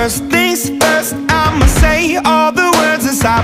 First things first, I'ma say all the words inside